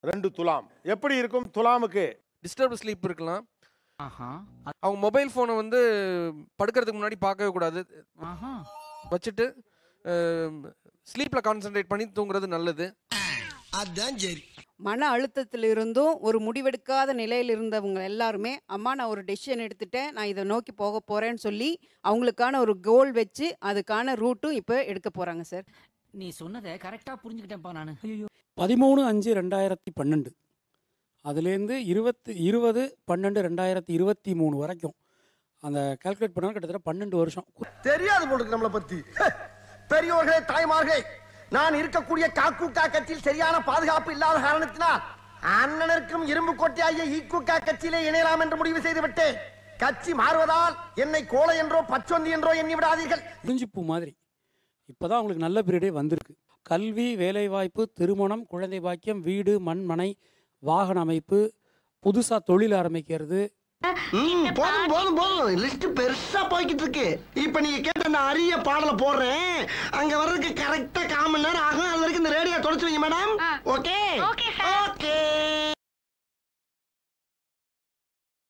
2 துலாம். எப்படி இருக்கும் துலாமுக்கு? டிஸ்டர்ப் ஸ்லீப் இருக்கலாம். அவங்க மொபைல் ஃபோனை வந்து படுக்கிறதுக்கு முன்னாடி பார்க்கவே கூடாது. வச்சுட்டு ஸ்லீப்பில் கான்சென்ட்ரேட் பண்ணி தூங்குறது நல்லது. அதான் சரி. மன அழுத்தத்தில் இருந்தும் ஒரு முடிவெடுக்காத நிலையில் இருந்தவங்க எல்லாருமே அம்மா நான் ஒரு டெசிஷன் எடுத்துட்டேன், நான் இதை நோக்கி போக போகிறேன்னு சொல்லி அவங்களுக்கான ஒரு கோல் வச்சு அதுக்கான ரூட்டும் இப்போ எடுக்க போகிறாங்க சார். நீ சொன்னதை கரெக்டாக புரிஞ்சுக்கிட்டேன்ப்பா நான். 13/5/2012 அதுலேருந்து 20/12/2023 வரைக்கும் அந்த கால்குலேட் பண்ணால் கிட்டத்தட்ட 12 வருஷம். தெரியாது போல நம்மளை பத்தி. பெரியோர்களே, தாய்மார்களே, நான் இருக்கக்கூடிய காக்கூக்கா கட்சியில் சரியான பாதுகாப்பு இல்லாத காரணத்தினால் அண்ணனருக்கும் இரும்பு கோட்டையாகிய ஈக்குக்கா கட்சியிலே இணையலாம் என்று முடிவு செய்து விட்டேன். கட்சி மாறுவதால் என்னை கோலை என்றோ பச்சொந்தி என்றோ எண்ணி விடாதீர்கள். குறிஞ்சிப்பூ மாதிரி இப்போதான் அவங்களுக்கு நல்ல பீரியடே வந்திருக்கு. கல்வி, வேலைவாய்ப்பு, திருமணம், குழந்தை பாக்கியம், வீடு, மண், மனை, வாகன அமைப்பு, புதுசாக தொழில் ஆரம்பிக்கிறது. போதும் போதும் போதும், லிஸ்ட் பெருசா போய்கிட்டு இருக்கு. இப்ப நீங்க கேட்ட அந்த அரிய பாடலை போடுறேன், அங்க வர்றதுக்கு கரெக்டா 1/4 மணி நேரம் ஆகும். அது வரைக்கும் இந்த ரேடியோ தொடச்சு வைங்க மேடம். ஓகே.